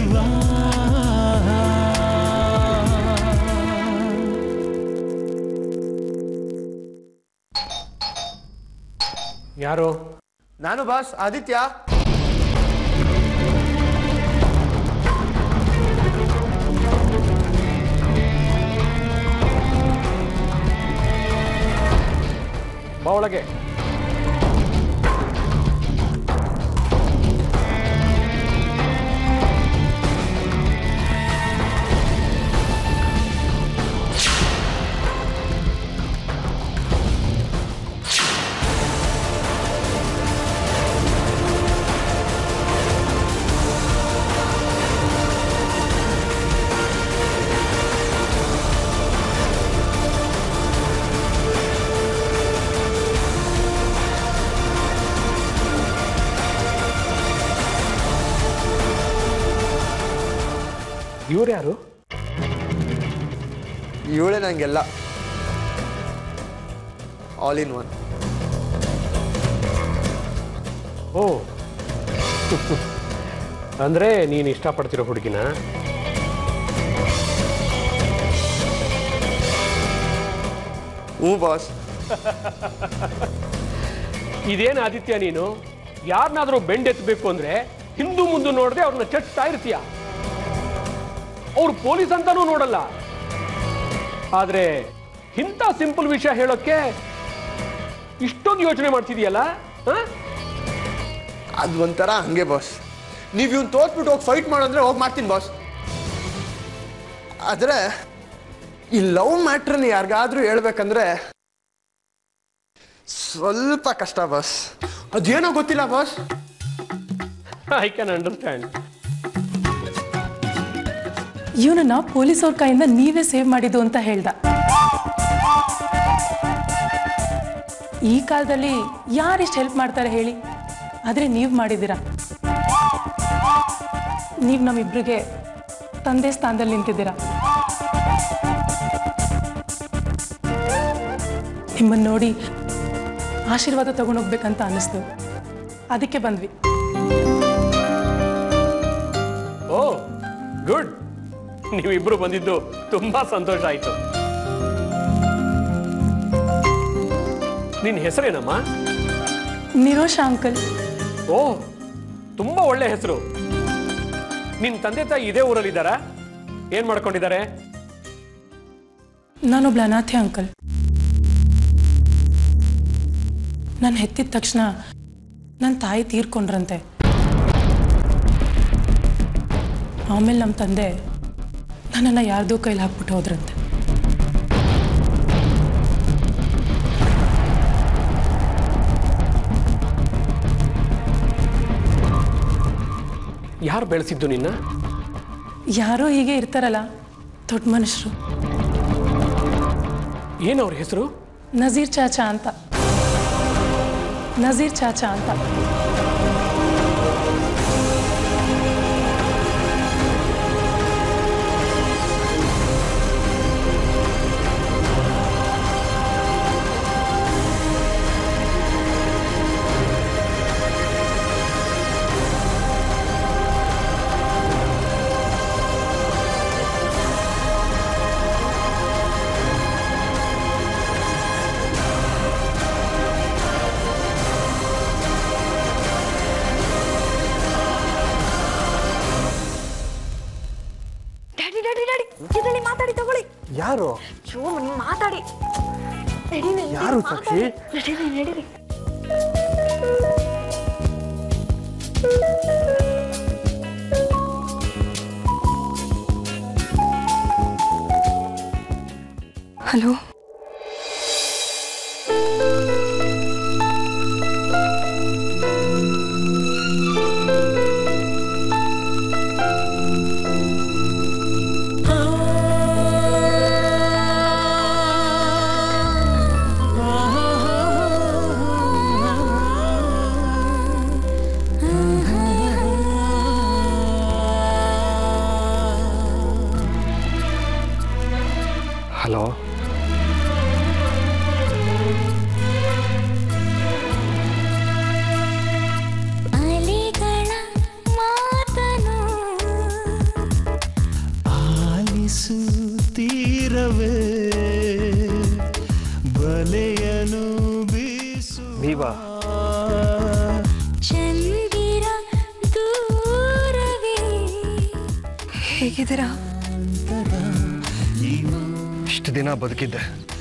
ಜೀವ. ಯಾರು? ನಾನು ಬಾಸ್, ಆದಿತ್ಯ. ಬಾ ಒಳಗೆ. ಇವ್ರು ಯಾರು? ಇವಳೇ ನಂಗೆಲ್ಲ, ಆಲ್ ಇನ್ ಒನ್. ಓ ಅಂದ್ರೆ ನೀನು ಇಷ್ಟಪಡ್ತಿರೋ ಹುಡುಗಿನ? ಹ್ಞೂ ಬಾಸ್. ಇದೇನು ಆದಿತ್ಯ, ನೀನು ಯಾರನ್ನಾದ್ರೂ ಬೆಂಡೆತ್ತಬೇಕು ಅಂದ್ರೆ ಹಿಂದೂ ಮುಂದೆ ನೋಡದೆ ಅವ್ರನ್ನ ಚಟ್ತಾ ಇರ್ತೀಯ. ಅವ್ರು ಪೊಲೀಸ್ ಅಂತಾನೂ ನೋಡಲ್ಲ. ಆದ್ರೆ ಇಂಥ ಸಿಂಪಲ್ ವಿಷಯ ಹೇಳೋಕ್ಕೆ ಇಷ್ಟೊಂದು ಯೋಚನೆ ಮಾಡ್ತಿದೀಯಲ್ಲ? ಅದು ಒಂಥರ ಹಂಗೆ ಬಾಸ್. ನೀವು ಇವ್ನು ತೋತ್ಬಿಟ್ಟು ಹೋಗಿ ಫೈಟ್ ಮಾಡಂದ್ರೆ ಹೋಗಿ ಮಾಡ್ತೀನಿ ಬಾಸ್. ಆದರೆ ಈ ಲವ್ ಮ್ಯಾಟ್ರನ್ನ ಯಾರಿಗಾದ್ರೂ ಹೇಳ್ಬೇಕಂದ್ರೆ ಸ್ವಲ್ಪ ಕಷ್ಟ ಬಾಸ್. ಅದೇನೋ ಗೊತ್ತಿಲ್ಲ ಬಾಸ್. I can understand. ಇವನನ್ನ ಪೊಲೀಸ್ ಅವ್ರ ಕೈಯಿಂದ ನೀವೇ ಸೇವ್ ಮಾಡಿದ್ದು ಅಂತ ಹೇಳ್ದ. ಈ ಕಾಲದಲ್ಲಿ ಯಾರಿಷ್ಟು ಹೆಲ್ಪ್ ಮಾಡ್ತಾರೆ ಹೇಳಿ? ಆದ್ರೆ ನೀವು ಮಾಡಿದ್ದೀರಾ. ನೀವು ನಮ್ಮಿಬ್ರಿಗೆ ತಂದೆ ಸ್ಥಾನದಲ್ಲಿ ನಿಂತಿದ್ದೀರಾ. ನಿಮ್ಮನ್ನು ನೋಡಿ ಆಶೀರ್ವಾದ ತಗೊಂಡೋಗ್ಬೇಕಂತ ಅನ್ನಿಸ್ತು, ಅದಕ್ಕೆ ಬಂದ್ವಿ. ಓ ಗುಡ್, ನೀವಿಬ್ರು ಬಂದಿದ್ದು ತುಂಬಾ ಸಂತೋಷ ಆಯ್ತು. ನಿನ್ನ ಹೆಸರೇನಮ್ಮ? ನಿರೋಷ ಅಂಕಲ್. ಓ ತುಂಬಾ ಒಳ್ಳೆ ಹೆಸರು. ನಿನ್ ತಂದೆ ತಾಯಿ ಇದೇ ಊರಲ್ಲಿದ್ದಾರಾ? ಏನ್ ಮಾಡ್ಕೊಂಡಿದ್ದಾರೆ? ನಾನೊಬ್ಳ ಅನಾಥೆ ಅಂಕಲ್. ನಾನು ಹೆತ್ತಿದ ತಕ್ಷಣ ನನ್ನ ತಾಯಿ ತೀರ್ಕೊಂಡ್ರಂತೆ. ಆಮೇಲೆ ನಮ್ಮ ತಂದೆ ನನ್ನನ್ನು ಯಾರ್ದೋ ಕೈಲಿ ಹಾಕ್ಬಿಟ್ಟು ಹೋದ್ರಂತೆ. ಯಾರು ಬೆಳೆಸಿದ್ದು ನಿನ್ನ? ಯಾರೋ ಹೀಗೆ ಇರ್ತಾರಲ್ಲ ದೊಡ್ಡ ಮನುಷ್ಯರು. ಏನವ್ರ ಹೆಸರು? ನಜೀರ್ ಚಾಚಾ ಅಂತ. ನಜೀರ್ ಚಾಚಾ ಅಂತ. ಮಾತಾಡಿ ತಗೊಳ್ಳಿ. ಯಾರು? ಮಾತಾಡಿ. ಯಾರು ಸಾಕ್ಷಿ? ನಡೀರಿ. ಹಲೋ. ಹಲೋ ಜೀವ. ಹೇಗಿದ್ದೀರಾ? ಇಷ್ಟು ದಿನ ಬದುಕಿದ್ದೆ,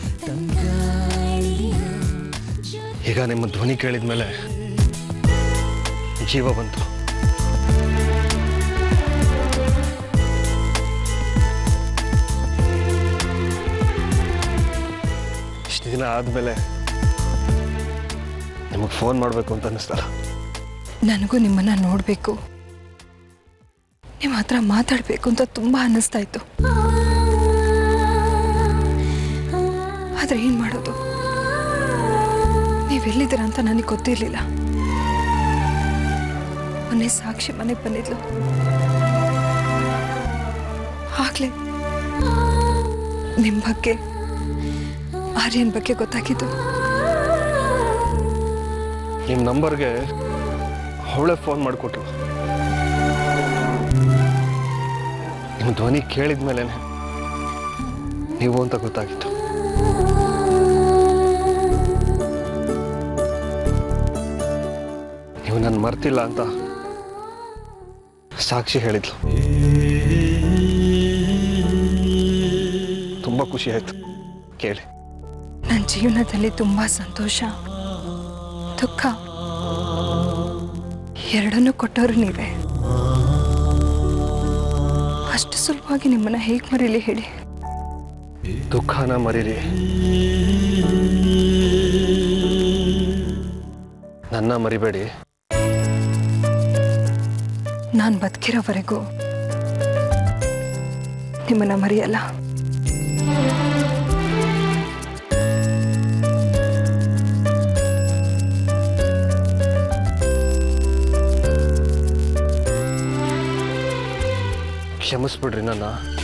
ಈಗ ನಿಮ್ಮ ಧ್ವನಿ ಕೇಳಿದ್ಮೇಲೆ ಜೀವ ಬಂತು. ಇಷ್ಟು ದಿನ ಆದ್ಮೇಲೆ ನಿಮಗೆ ಫೋನ್ ಮಾಡಬೇಕು ಅಂತ ಅನ್ನಿಸ್ತಲ್ಲ. ನನಗೂ ನಿಮ್ಮನ್ನ ನೋಡಬೇಕು, ನಿಮ್ಮ ಹತ್ರ ಮಾತಾಡಬೇಕು ಅಂತ ತುಂಬಾ ಅನ್ನಿಸ್ತಾ ಇತ್ತು. ಆದ್ರೆ ಏನ್ ಮಾಡೋದು, ನೀವೆಲ್ಲಿದ್ದೀರಾ ಅಂತ ನನಗೆ ಗೊತ್ತಿರಲಿಲ್ಲ. ಮೊನ್ನೆ ಸಾಕ್ಷಿ ಮನೆಗೆ ಬಂದಿದ್ಲು, ಆಗ್ಲೇ ನಿಮ್ಮ ಬಗ್ಗೆ, ಆರ್ಯನ್ ಬಗ್ಗೆ ಗೊತ್ತಾಗಿದ್ದು. ನಿಮ್ಮ ನಂಬರ್ಗೆ ಅವಳೇ ಫೋನ್ ಮಾಡಿಕೊಟ್ರು. ನಿಮ್ಮ ಧ್ವನಿ ಕೇಳಿದ್ಮೇಲೆ ನೀವು ಅಂತ ಗೊತ್ತಾಗಿತ್ತು. ನೀವು ನನ್ನ ಮರ್ತಿಲ್ಲ ಅಂತ ಸಾಕ್ಷಿ ಹೇಳಿದ್ಲು. ತುಂಬಾ ಖುಷಿ ಆಯ್ತು ಕೇಳಿ. ನನ್ನ ಜೀವನದಲ್ಲಿ ತುಂಬಾ ಸಂತೋಷ, ದುಃಖ ಎರಡನ್ನೂ ಕೊಟ್ಟವರು ನೀವೇ. ಅಷ್ಟು ಸುಲಭವಾಗಿ ನಿಮ್ಮನ್ನ ಹೇಗೆ ಮರೀಲಿ ಹೇಳಿ? ದುಃಖನ ಮರೀರಿ, ನನ್ನ ಮರಿಬೇಡಿ. ನಾನು ಬದುಕಿರೋವರೆಗೂ ನಿಮ್ಮನ್ನ ಮರೆಯಲ್ಲ. ಕ್ಷಮಿಸ್ಬಿಡ್ರಿ ನನ್ನ.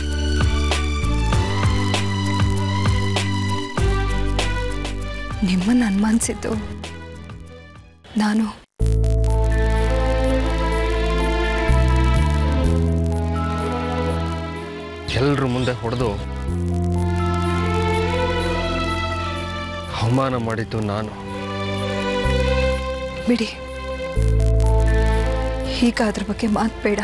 ನಿಮ್ಮನ್ನ ಅನುಮಾನಿಸಿದ್ದು ನಾನು. ಎಲ್ರ ಮುಂದೆ ಹೊಡೆದು ಅವಮಾನ ಮಾಡಿದ್ದು ನಾನು. ಬಿಡಿ, ಈಗ ಅದ್ರ ಬಗ್ಗೆ ಮಾತು ಬೇಡ.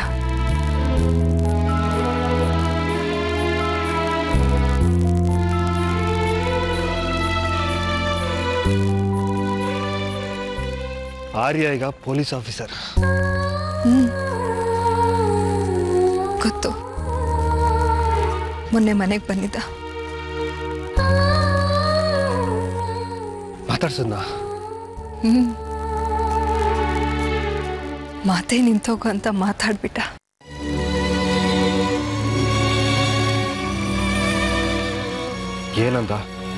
ಆರ್ಯ ಈಗ ಪೊಲೀಸ್ ಆಫೀಸರ್. ಗೊತ್ತು, ಮೊನ್ನೆ ಮನೆಗೆ ಬಂದಿದ್ದ. ಮಾತಾಡ್ಸದ್ನ? ಮಾತೇ ನಿಂತೋಗು ಅಂತ ಮಾತಾಡ್ಬಿಟ್ಟ. ಏನಂದ?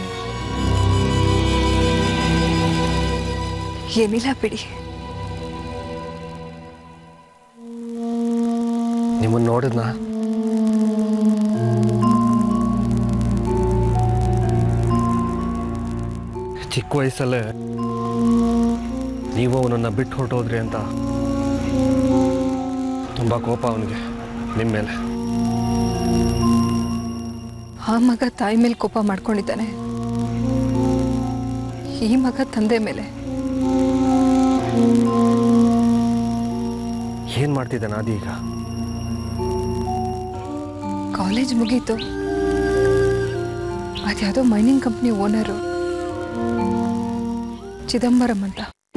ಏನಿಲ್ಲ ಬಿಡಿ. ನಿಮ್ಮನ್ನು ನೋಡಿದ್ನ? ಚಿಕ್ಕ ವಯಸ್ಸಲ್ಲೇ ನೀವು ಅವನನ್ನ ಬಿಟ್ಟು ಹೊರಟೋದ್ರಿ ಅಂತ ತುಂಬಾ ಕೋಪ ಅವನಿಗೆ ನಿಮ್ಮ ಮೇಲೆ. ಆ ಮಗ ತಾಯಿ ಮೇಲೆ ಕೋಪ ಮಾಡ್ಕೊಂಡಿದ್ದಾನೆ, ಈ ಮಗ ತಂದೆ ಮೇಲೆ. ಏನ್ ಮಾಡ್ತಿದ್ದಾನ ಆದಿ ಈಗ? ಕಾಲೇಜ್ ಮುಗೀತು, ಅದ್ಯಾವುದೋ ಮೈನಿಂಗ್ ಕಂಪ್ನಿ ಓನರು ಚಿದಂಬರಂ ಅಂತ,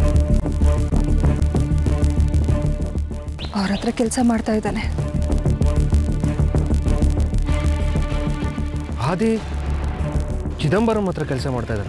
ಅವ್ರ ಹತ್ರ ಕೆಲಸ ಮಾಡ್ತಾ ಇದ್ದಾನೆ. ಆದಿ ಚಿದಂಬರಂ ಹತ್ರ ಕೆಲಸ ಮಾಡ್ತಾ ಇದ್ದಾನ?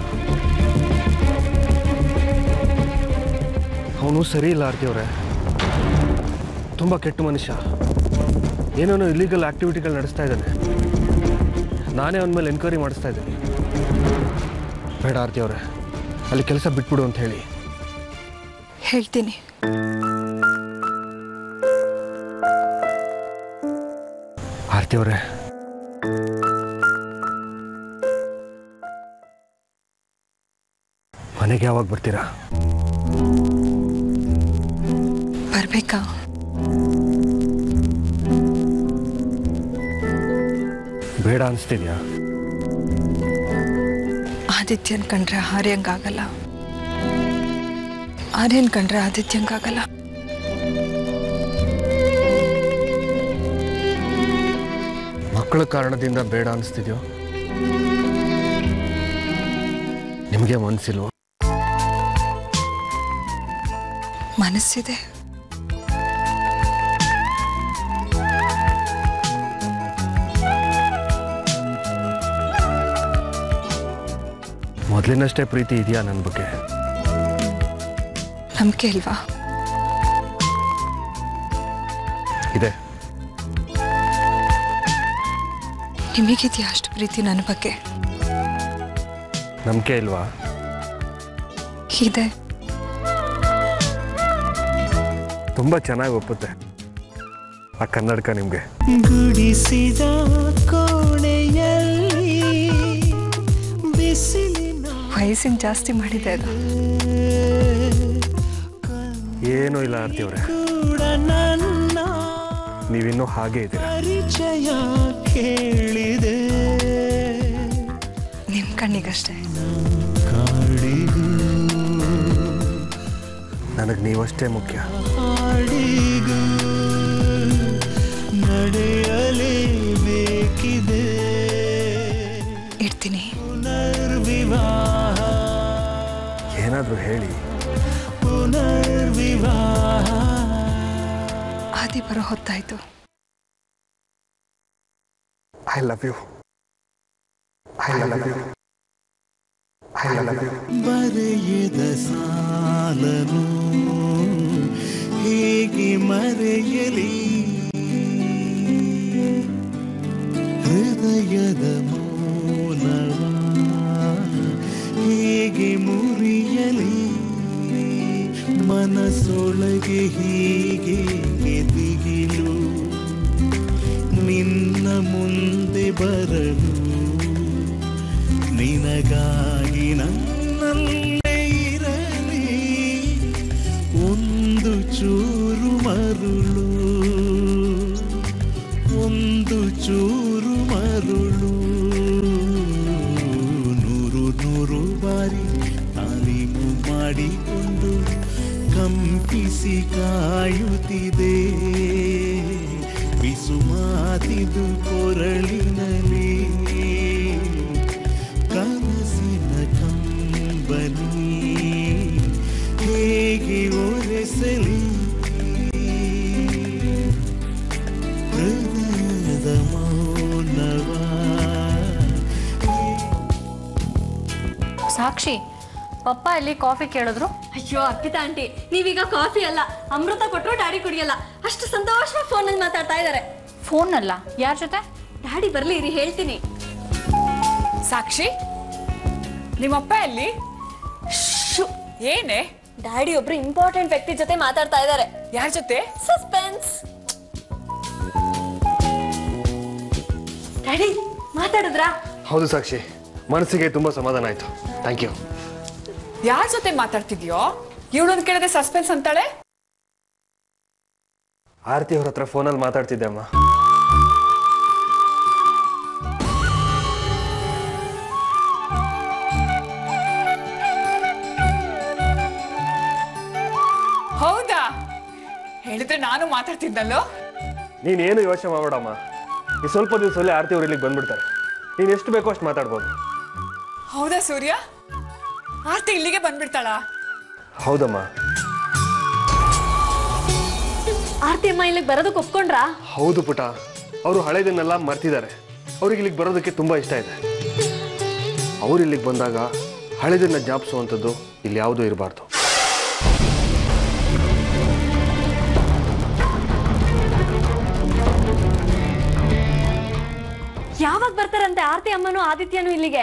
ಅವನು ಸರಿ ಇಲ್ಲ ಆರ್ತಿ ಅವರೇ, ತುಂಬ ಕೆಟ್ಟ ಮನುಷ್ಯ. ಏನೇನೋ ಇಲ್ಲಿಗಲ್ ಆಕ್ಟಿವಿಟಿಗಳು ನಡೆಸ್ತಾ ಇದ್ದಾನೆ. ನಾನೇ ಅವನ ಮೇಲೆ ಎನ್ಕ್ವೈರಿ ಮಾಡಿಸ್ತಾ ಇದ್ದೀನಿ. ಬೇಡ ಆರ್ತಿ ಅವರೇ, ಅಲ್ಲಿ ಕೆಲಸ ಬಿಟ್ಬಿಡು ಅಂತ ಹೇಳಿ. ಹೇಳ್ತೀನಿ. ಆರ್ತಿ ಅವರೇ, ಮನೆಗೆ ಯಾವಾಗ ಬರ್ತೀರಾ? ಬರ್ಬೇಕಾ? ಬೇಡ ಅನಿಸ್ತಿದ್ಯಾ? ಆದಿತ್ಯನ್ ಕಂಡ್ರೆ ಹಾರ್ಯಂಗಾಗಲ್ಲ. ಆರ್ಯನ್ ಕಂಡ್ರೆ ಆದಿತ್ಯಂಗಾಗಲ್ಲ. ಮಕ್ಕಳ ಕಾರಣದಿಂದ ಬೇಡ ಅನಿಸ್ತಿದ್ಯೋ? ನಿಮಗೆ ಮನಸ್ಸಿಲ್ವೋ? ಮನಸ್ಸಿದೆ. ಮೊದಲಿನಷ್ಟೇ ಪ್ರೀತಿ ಇದೆಯಾ ನನ್ನ ಬಗ್ಗೆ? ನಂಬಿಕೆ ಇಲ್ವಾ? ಇದೆ. ನಿಮಗಿದೆಯಾ ಅಷ್ಟು ಪ್ರೀತಿ ನನ್ನ ಬಗ್ಗೆ? ನಂಬಿಕೆ ಇಲ್ವಾ? ಇದೆ. ತುಂಬ ಚೆನ್ನಾಗಿ ಒಪ್ಪುತ್ತೆ ಆ ಕನ್ನಡಕ ನಿಮಗೆ. ಗುಡಿಸಿದ ಕೋಣೆಯಲ್ಲಿ ಬಿಸಿಲಿನ ವಯಸ್ಸಿನ ಜಾಸ್ತಿ ಮಾಡಿದೆ ಅದು. ಏನೂ ಇಲ್ಲ ಆರ್ತಿ ಅವರೇ, ಕೂಡ ನನ್ನ ನೀವಿನ್ನೂ ಹಾಗೆ ಇದ್ದೀರಾ. ಪರಿಚಯ ಕೇಳಿದೆ ನಿಮ್ಮ ಕಣ್ಣಿಗಷ್ಟೇ. ಕಾಡಿಗೂ ನನಗೆ ನೀವಷ್ಟೇ ಮುಖ್ಯ. ಹಾಡಿಗೂ ನಡೆಯಲೇಬೇಕಿದೆ. ಇಡ್ತೀನಿ. ಪುನರ್ವಿವಾಹ ಏನಾದರೂ ಹೇಳಿ. ಪುನರ್ವಿವಾಹ ಆದಿ ಬರೋ ಹೊತ್ತಾಯ್ತು. I love you. I love you. I love you. ಬರೆಯದ ಸಾಲನು ಹೇಗೆ ಮರೆಯಲಿ, ಹೃದಯದ ಮೌನವ ಹೇಗೆ ಮುರಿಯಲಿ, ಮನಸೊಳಗೆ ಹೀಗೆ ದಿಗಿಲು ನಿನ್ನ ಮುಂದೆ ಬರಲು, ನಿನಗಾಗಿ ನನ್ನಲ್ಲೇ ಇರಲಿ ಒಂದು ಚೂರು ಮರುಳು, ಒಂದು ಚೂರು ಮರುಳು. ನೂರು ನೂರು ಬಾರಿ ತಾಲೀಮು ಮಾಡಿಕೊಂಡು ಕಂಪಿಸಿ ಕಾಯುತ್ತಿದೆ ಬಿಸುಮಾತಿದು ಕೊರಳಿನಲ್ಲಿ, ಕನಸಿನ ಕಂಬನಿ ಹೇಗೆ ಒರೆಸಲಿ, ಹೃದಯದ ಮೌನವ. ಸಾಕ್ಷಿ, ಪಪ್ಪ ಇಲ್ಲಿ ಕಾಫಿ ಕೇಳಿದ್ರು. ಅಯ್ಯೋ ಅರ್ಪಿತಾ ಆಂಟಿ, ನೀವೀಗ ಕಾಫಿ ಅಲ್ಲ ಅಮೃತ ಕೊಟ್ಟರು ಡ್ಯಾಡಿ ಕುಡಿಯಲ್ಲ, ಅಷ್ಟು ಸಂತೋಷವಾಗಿ ಫೋನಲ್ಲಿ ಮಾತಾಡ್ತಾ ಇದ್ದಾರೆ. ಫೋನ್ ಅಲ್ಲ, ಯಾರ ಜೊತೆ? ಡ್ಯಾಡಿ ಬರ್ಲಿ ಇರಿ ಹೇಳ್ತೀನಿ. ಸಾಕ್ಷಿ, ನಿಮ್ಮಪ್ಪ ಎಲ್ಲಿ? ಏನೇ? ಡ್ಯಾಡಿ ಒಬ್ರು ಇಂಪಾರ್ಟೆಂಟ್ ವ್ಯಕ್ತಿ ಜೊತೆ ಮಾತಾಡ್ತಾ ಇದ್ದಾರೆ. ಯಾರ ಜೊತೆ? ಸಸ್ಪೆನ್ಸ್. ಡ್ಯಾಡಿ ಮಾತಾಡಿದ್ರಾ? ಹೌದು ಸಾಕ್ಷಿ, ಮನಸ್ಸಿಗೆ ತುಂಬ ಸಮಾಧಾನ ಆಯಿತು. Thank you. ಯಾರ ಜೊತೆ ಮಾತಾಡ್ತಿದ್ಯೋ? ಇವಳೊಂದು ಕೇಳಿದ್ರೆ ಸಸ್ಪೆನ್ಸ್ ಅಂತಾಳೆ. ಆರತಿ ಅವ್ರ ಹತ್ರ ಫೋನಲ್ಲಿ ಮಾತಾಡ್ತಿದ್ದೆ ಅಮ್ಮ. ಹೌದಾ? ಹೇಳಿದ್ರೆ ನಾನು ಮಾತಾಡ್ತಿದ್ದಲ್ಲೋ. ನೀನೇನು ಯೋಚನೆ ಮಾಡಬೇಡಮ್ಮ, ಈ ಸ್ವಲ್ಪ ದಿವಸದಲ್ಲಿ ಆರತಿ ಅವ್ರು ಇಲ್ಲಿಗೆ ಬಂದ್ಬಿಡ್ತಾರೆ. ನೀನು ಎಷ್ಟು ಬೇಕೋ ಅಷ್ಟು ಮಾತಾಡ್ಬೋದು. ಹೌದಾ ಸೂರ್ಯ? ಆರ್ತಿ ಇಲ್ಲಿಗೆ ಬಂದ್ಬಿಡ್ತಾಳ? ಹೌದಮ್ಮ. ಆರ್ತಿ ಅಮ್ಮ ಇಲ್ಲಿಗೆ ಬರೋದಕ್ಕೆ ಒಪ್ಕೊಂಡ್ರಾ? ಹೌದು ಪುಟ, ಅವರು ಹಳೆದನ್ನೆಲ್ಲ ಮರ್ತಿದ್ದಾರೆ. ಅವ್ರಿಗೆ ಇಲ್ಲಿಗೆ ಬರೋದಕ್ಕೆ ತುಂಬ ಇಷ್ಟ ಇದೆ. ಅವ್ರು ಇಲ್ಲಿಗೆ ಬಂದಾಗ ಹಳೆದನ್ನ ಜ್ಞಾಪಿಸುವಂಥದ್ದು ಇಲ್ಲಿ ಯಾವುದೂ ಇರಬಾರ್ದು. ಯಾವಾಗ ಬರ್ತಾರಂತೆ ಆರ್ತಿ ಅಮ್ಮನೂ ಆದಿತ್ಯನೂ ಇಲ್ಲಿಗೆ?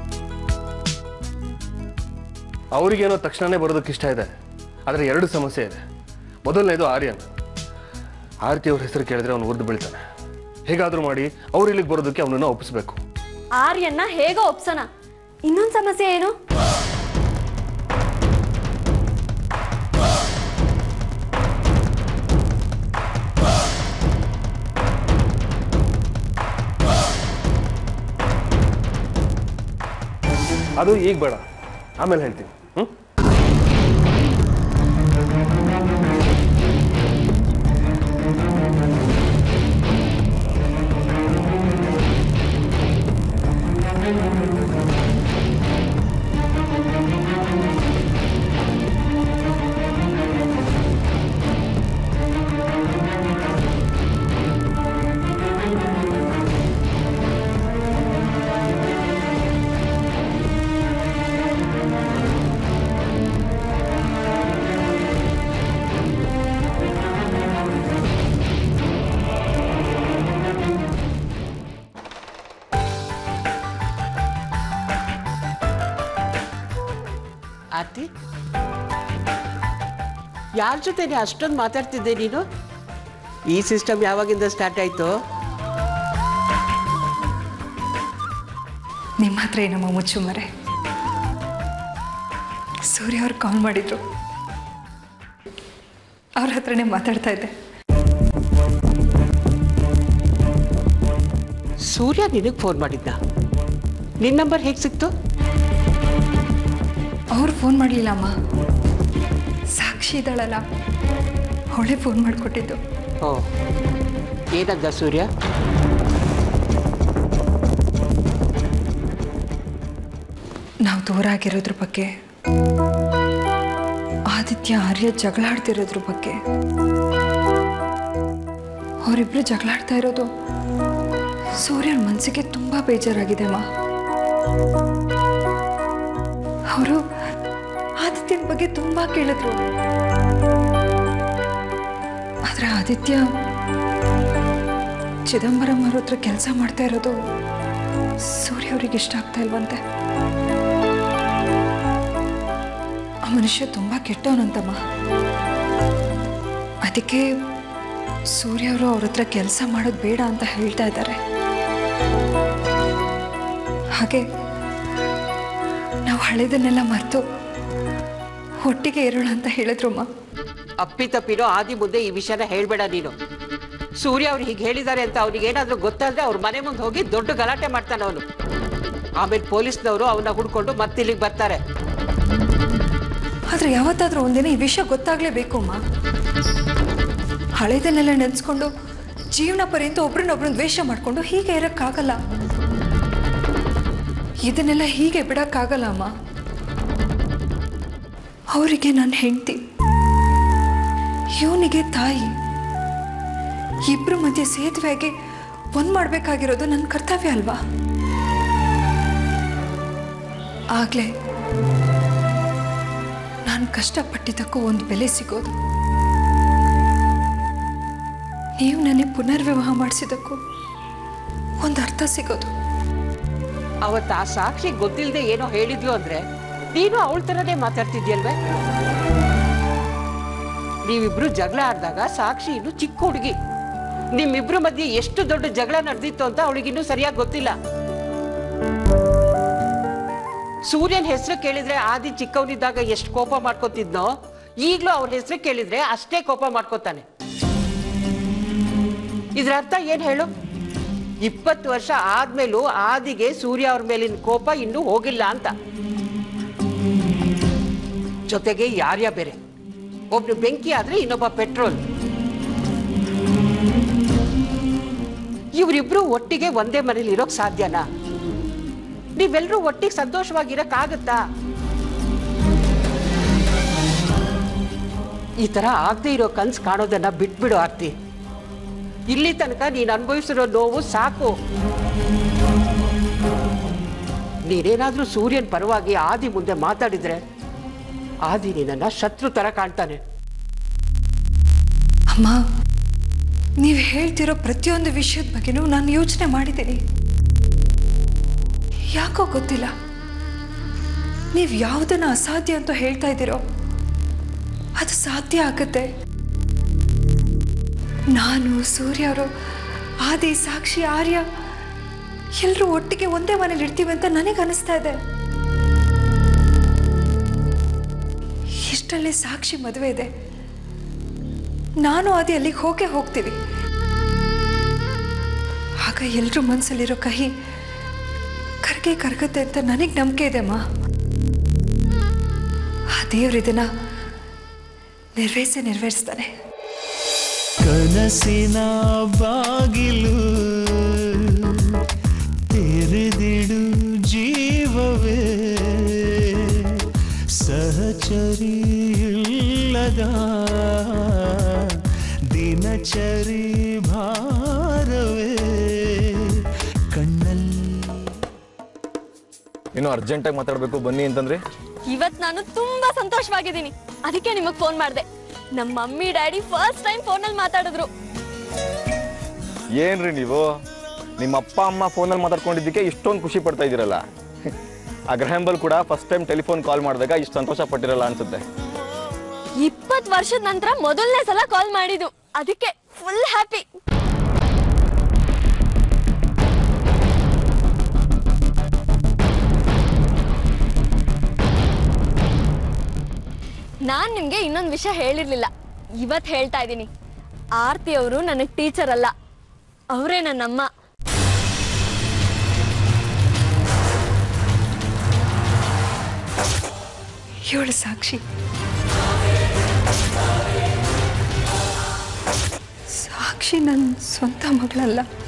ಅವ್ರಿಗೇನೋ ತಕ್ಷಣನೇ ಬರೋದಕ್ಕೆ ಇಷ್ಟ ಇದೆ, ಆದರೆ ಎರಡು ಸಮಸ್ಯೆ ಇದೆ. ಮೊದಲನೇದು ಆರ್ಯನ್. ಆರತಿ ಅವ್ರ ಹೆಸರು ಕೇಳಿದ್ರೆ ಅವನು ಉರ್ದು ಬೀಳ್ತಾನೆ. ಹೇಗಾದರೂ ಮಾಡಿ ಅವ್ರು ಇಲ್ಲಿಗೆ ಬರೋದಕ್ಕೆ ಅವನನ್ನು ಒಪ್ಪಿಸ್ಬೇಕು. ಆರ್ಯನ್ನ ಹೇಗೋ ಒಪ್ಸೋಣ. ಇನ್ನೊಂದು ಸಮಸ್ಯೆ ಏನು? ಅದು ಈಗ ಬೇಡ, ಆಮೇಲೆ ಹೇಳ್ತೀನಿ. ಆರ್ತಿ, ಯಾರ ಜೊತೆನೆ ಅಷ್ಟೊಂದು ಮಾತಾಡ್ತಿದ್ದೆ ನೀನು? ಈ ಸಿಸ್ಟಮ್ ಯಾವಾಗಿಂದ ಸ್ಟಾರ್ಟ್ ಆಯ್ತು? ನಿಮ್ಮ ಹತ್ರ ಏನಮ್ಮ ಮುಚ್ಚುಮರೆ. ಸೂರ್ಯ ಅವ್ರು ಕಾಲ್ ಮಾಡಿದ್ರು, ಅವ್ರ ಹತ್ರನೇ ಮಾತಾಡ್ತಾ ಇದ್ದೆ. ಸೂರ್ಯ ನಿನಗೆ ಫೋನ್ ಮಾಡಿದ್ದ? ನಿನ್ನ ನಂಬರ್ ಹೇಗೆ ಸಿಕ್ತು? ಅವ್ರು ಫೋನ್ ಮಾಡಲಿಲ್ಲ ಅಮ್ಮ, ಸಾಕ್ಷಿ ಇದ್ದಾಳಲ್ಲ ಅವಳೇ ಫೋನ್ ಮಾಡಿಕೊಟ್ಟಿದ್ದು. ಓ, ಏನಂದ ಸೂರ್ಯ? ನಾವು ದೂರ ಆಗಿರೋದ್ರ ಬಗ್ಗೆ, ಆದಿತ್ಯ ಆರ್ಯ ಜಗಳಾಡ್ತಿರೋದ್ರ ಬಗ್ಗೆ, ಅವರಿಬ್ರು ಜಗಳಾಡ್ತಾ ಇರೋದು ಸೂರ್ಯನ ಮನಸ್ಸಿಗೆ ತುಂಬ ಬೇಜಾರಾಗಿದೆ ಅಮ್ಮ. ಅವರು ಆದಿತ್ಯನ ಬಗ್ಗೆ ತುಂಬ ಕೇಳಿದ್ರು, ಆದರೆ ಆದಿತ್ಯ ಚಿದಂಬರಂ ಅವ್ರ ಹತ್ರ ಕೆಲಸ ಮಾಡ್ತಾ ಇರೋದು ಸೂರ್ಯ ಅವ್ರಿಗೆ ಇಷ್ಟ ಆಗ್ತಾ ಇಲ್ವಂತೆ. ಆ ಮನುಷ್ಯ ತುಂಬ ಕೆಟ್ಟವನಂತಮ್ಮ. ಅದಕ್ಕೆ ಸೂರ್ಯ ಅವರು ಅವ್ರ ಹತ್ರ ಕೆಲಸ ಮಾಡೋದು ಬೇಡ ಅಂತ ಹೇಳ್ತಾ ಇದ್ದಾರೆ. ಹಾಗೆ ನಾವು ಹಳೆದನ್ನೆಲ್ಲ ಮರೆತು ಒಟ್ಟಿಗೆ ಇರೋಣ ಅಂತ ಹೇಳಿದ್ರಮ್ಮ. ಅಪ್ಪಿತಪ್ಪಿನೋ ಆದಿ ಮುಂದೆ ಈ ವಿಷಯನ ಹೇಳ್ಬೇಡ ನೀನು. ಸೂರ್ಯ ಅವ್ರು ಹೀಗೆ ಹೇಳಿದ್ದಾರೆ ಅಂತ ಅವ್ರಿಗೆ ಏನಾದರೂ ಗೊತ್ತಾದ್ರೆ ಅವ್ರ ಮನೆ ಮುಂದೆ ಹೋಗಿ ದೊಡ್ಡ ಗಲಾಟೆ ಮಾಡ್ತಾನೆ ಅವನು. ಆಮೇಲೆ ಪೊಲೀಸ್ನವರು ಅವನ್ನ ಹುಡ್ಕೊಂಡು ಮತ್ತೆ ಇಲ್ಲಿಗೆ ಬರ್ತಾರೆ. ಆದ್ರೆ ಯಾವತ್ತಾದ್ರೂ ಒಂದಿನ ಈ ವಿಷಯ ಗೊತ್ತಾಗ್ಲೇಬೇಕು ಅಮ್ಮ. ಹಳೆದನ್ನೆಲ್ಲ ನೆನೆಸ್ಕೊಂಡು ಜೀವನ ಪರ್ಯಂತ ಒಬ್ರನ್ನೊಬ್ರನ್ನ ದ್ವೇಷ ಮಾಡ್ಕೊಂಡು ಹೀಗೆ ಇರಕ್ಕಾಗಲ್ಲ. ಇದನ್ನೆಲ್ಲ ಹೀಗೆ ಬಿಡಕ್ಕಾಗಲ್ಲ ಅಮ್ಮ. ಅವರಿಗೆ ನನ್ನ ಹೆಂಡತಿ, ಇವನಿಗೆ ತಾಯಿ, ಇಬ್ರು ಮಧ್ಯೆ ಸೇತುವೆಯಾಗಿ ಒಂದ್ ಮಾಡ್ಬೇಕಾಗಿರೋದು ನನ್ನ ಕರ್ತವ್ಯ ಅಲ್ವಾ? ಆಗ್ಲೇ ನಾನು ಕಷ್ಟಪಟ್ಟಿದ್ದಕ್ಕೂ ಒಂದು ಬೆಲೆ ಸಿಗೋದು. ನೀವು ನನಗೆ ಪುನರ್ವಿವಾಹ ಮಾಡಿಸಿದ್ದಕ್ಕೂ ಒಂದು ಅರ್ಥ ಸಿಗೋದು. ಅವತ್ತು ಆ ಸಾಕ್ಷಿ ಗೊತ್ತಿಲ್ಲದೆ ಏನೋ ಹೇಳಿದ್ಲು ಅಂದ್ರೆ ನೀನು ಅವಳ ಥರನೇ ಮಾತಾಡ್ತಿದ್ಯಲ್ವೇ? ನೀವಿಬ್ರು ಜಗಳ ಆಡಿದಾಗ ಸಾಕ್ಷಿ ಇನ್ನು ಚಿಕ್ಕ ಹುಡುಗಿ. ನಿಮ್ಮಿಬ್ರು ಮಧ್ಯೆ ಎಷ್ಟು ದೊಡ್ಡ ಜಗಳ ನಡೆದಿತ್ತು ಅಂತ ಅವಳಿಗಿನ್ನೂ ಸರಿಯಾಗಿ ಗೊತ್ತಿಲ್ಲ. ಸೂರ್ಯನ ಹೆಸರು ಕೇಳಿದ್ರೆ ಆದಿ ಚಿಕ್ಕವನಿದ್ದಾಗ ಎಷ್ಟು ಕೋಪ ಮಾಡ್ಕೋತಿದ್ನೋ, ಈಗಲೂ ಅವ್ರ ಹೆಸರು ಕೇಳಿದ್ರೆ ಅಷ್ಟೇ ಕೋಪ ಮಾಡ್ಕೋತಾನೆ. ಇದ್ರ ಅರ್ಥ ಏನ್ ಹೇಳು? 20 ವರ್ಷ ಆದ್ಮೇಲೂ ಆದಿಗೆ ಸೂರ್ಯ ಅವ್ರ ಮೇಲಿನ ಕೋಪ ಇನ್ನೂ ಹೋಗಿಲ್ಲ ಅಂತ. ಜೊತೆಗೆ ಯಾರ್ಯ ಬೇರೆ, ಒಬ್ನು ಬೆಂಕಿ ಆದ್ರೆ ಇನ್ನೊಬ್ಬ ಪೆಟ್ರೋಲ್. ಇವರಿಬ್ರು ಒಟ್ಟಿಗೆ ಒಂದೇ ಮನೇಲಿ ಇರೋಕ್ ಸಾಧ್ಯನಾ? ನೀವೆಲ್ಲರೂ ಒಟ್ಟಿಗೆ ಸಂತೋಷವಾಗಿರಕ್ಕಾಗತ್ತಾ? ಈ ತರ ಆಗದೆ ಇರೋ ಕನ್ಸು ಕಾಣೋದನ್ನ ಬಿಟ್ಬಿಡು ಆರ್ತಿ. ಇಲ್ಲಿ ತನಕ ನೀನು ಅನುಭವಿಸಿರೋ ನೋವು ಸಾಕು. ನೀನೇನಾದ್ರೂ ಸೂರ್ಯನ ಪರವಾಗಿ ಆದಿ ಮುಂದೆ ಮಾತಾಡಿದ್ರೆ ಆದಿ ನಿನ್ನ ಶತ್ರು ತರ ಕಾಣ್ತಾನೆ. ಅಮ್ಮ, ನೀವು ಹೇಳ್ತಿರೋ ಪ್ರತಿಯೊಂದು ವಿಷಯದ ಬಗ್ಗೆನೂ ನಾನು ಯೋಚನೆ ಮಾಡಿದ್ದೀನಿ. ಯಾಕೋ ಗೊತ್ತಿಲ್ಲ, ನೀವು ಯಾವುದನ್ನ ಅಸಾಧ್ಯ ಅಂತ ಹೇಳ್ತಾ ಇದ್ದೀರೋ ಅದು ಸಾಧ್ಯ ಆಗುತ್ತೆ. ನಾನು, ಸೂರ್ಯ ಅವರು, ಆದಿ, ಸಾಕ್ಷಿ, ಆರ್ಯ ಎಲ್ಲರೂ ಒಟ್ಟಿಗೆ ಒಂದೇ ಮನೇಲಿ ಇರ್ತೀವಿ ಅಂತ ನನಗೆ ಅನಿಸ್ತಾ ಇದೆ. ಇಷ್ಟಲ್ಲೇ ಸಾಕ್ಷಿ ಮದುವೆ ಇದೆ, ನಾನು ಆದಿ ಅಲ್ಲಿಗೆ ಹೋಗ್ತೀವಿ. ಆಗ ಎಲ್ಲರೂ ಮನಸ್ಸಲ್ಲಿರೋ ಕಹಿ ಕರಗುತ್ತೆ ಅಂತ ನನಗೆ ನಂಬಿಕೆ ಇದೆ ಅಮ್ಮ. ಆ ದೇವ್ರು ಇದನ್ನ ನೆರವೇರಿಸ್ತಾನೆ. ಕನಸಿನ ಬಾಗಿಲು ತೆರೆದಿಡು ಜೀವವೇ, ಸಹಚರಿ ಇಲ್ಲದ ದಿನಚರಿ ಭಾರವೇ ಕಣ್ಣಲ್ಲಿ. ಏನೋ ಅರ್ಜೆಂಟಾಗಿ ಮಾತಾಡಬೇಕು ಬನ್ನಿ ಅಂತಂದ್ರೆ ಇವತ್ತು ನಾನು ತುಂಬಾ ಸಂತೋಷವಾಗಿದ್ದೀನಿ, ಅದಕ್ಕೆ ನಿಮಗೆ ಫೋನ್ ಮಾಡಿದೆ. ನಮ್ಮ ಮಮ್ಮಿ ಡ್ಯಾಡಿ ಫಸ್ಟ್ ಟೈಮ್ ಫೋನಲ್ಲಿ ಮಾತಾಡಿದ್ರು. ಏನ್ರಿ ನೀವು ನಿಮ್ಮ ಅಪ್ಪ ಅಮ್ಮ ಫೋನಲ್ಲಿ ಮಾತಾಡ್ಕೊಂಡಿದ್ದಕ್ಕೆ ಇಷ್ಟೊಂದು ಖುಷಿ ಪಡ್ತಾ ಇದ್ದೀರಲ್ಲ? ಆ ಗ್ರಹಂ ಬೆಲ್ ಕೂಡ ಫಸ್ಟ್ ಟೈಮ್ ಟೆಲಿಫೋನ್ ಕಾಲ್ ಮಾಡಿದಾಗ ಇಷ್ಟು ಸಂತೋಷ ಪಟ್ಟಿರಲ್ಲ ಅನ್ಸುತ್ತೆ. 20 ವರ್ಷದ ನಂತರ ಮೊದಲನೇ ಸಲ ಕಾಲ್ ಮಾಡಿದ್ದು, ಅದಕ್ಕೆ ಫುಲ್ ಹ್ಯಾಪಿ. ನಾನ್ ನಿಮ್ಗೆ ಇನ್ನೊಂದು ವಿಷಯ ಹೇಳಿರ್ಲಿಲ್ಲ, ಇವತ್ತು ಹೇಳ್ತಾ ಇದ್ದೀನಿ. ಆರ್ತಿ ಅವರು ನನಗೆ ಟೀಚರ್ ಅಲ್ಲ, ಅವರೇ ನನ್ನಮ್ಮ. ಇವಳು ಸಾಕ್ಷಿ ನನ್ನ ಸ್ವಂತ ಮಗಳಲ್ಲ.